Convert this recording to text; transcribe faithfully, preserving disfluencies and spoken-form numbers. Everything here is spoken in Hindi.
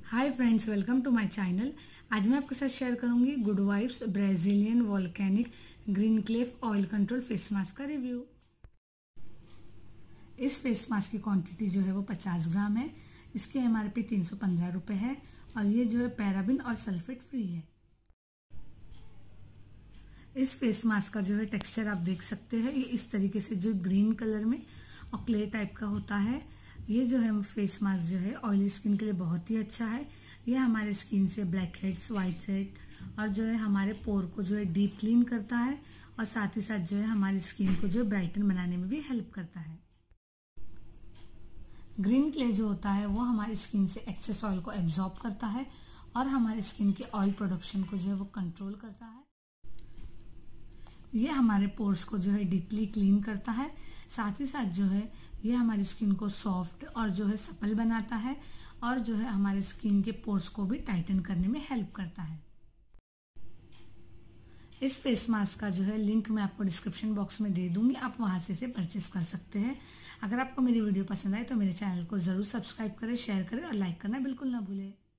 Hi friends, welcome to my channel. आज मैं आपके साथ शेयर करूंगी good vibes Brazilian volcanic green clay oil control face mask का रिव्यू। इस फेस मास्क की क्वांटिटी जो है वो पचास ग्राम है। इसकी एमआरपी तीन सौ पंद्रह रुपए है और ये जो है पैराबिन और सल्फेट फ्री है। इस फेस मास्क का जो है टेक्सचर आप देख सकते हैं, ये इस तरीके से जो ग्रीन कलर में और क्ले टाइप का होता है। ये जो है फेस मास्क जो है ऑयली स्किन के लिए बहुत ही अच्छा है। ये हमारे स्किन से ब्लैक हेड्स, व्हाइट हेड और जो है हमारे पोर को जो है डीप क्लीन करता है और साथ ही साथ जो है हमारी स्किन को जो है ब्राइटन बनाने में भी हेल्प करता है। ग्रीन क्ले जो होता है वो हमारी स्किन से एक्सेस ऑयल को एब्जॉर्ब करता है और हमारी स्किन के ऑयल प्रोडक्शन को जो है वो कंट्रोल करता है। ये हमारे पोर्स को जो है डीपली क्लीन करता है, साथ ही साथ जो है ये हमारी स्किन को सॉफ्ट और जो है सपल बनाता है और जो है हमारे स्किन के पोर्स को भी टाइटन करने में हेल्प करता है। इस फेस मास्क का जो है लिंक मैं आपको डिस्क्रिप्शन बॉक्स में दे दूंगी, आप वहां से इसे परचेस कर सकते हैं। अगर आपको मेरी वीडियो पसंद आए तो मेरे चैनल को जरूर सब्सक्राइब करें, शेयर करें और लाइक करना बिल्कुल ना भूलें।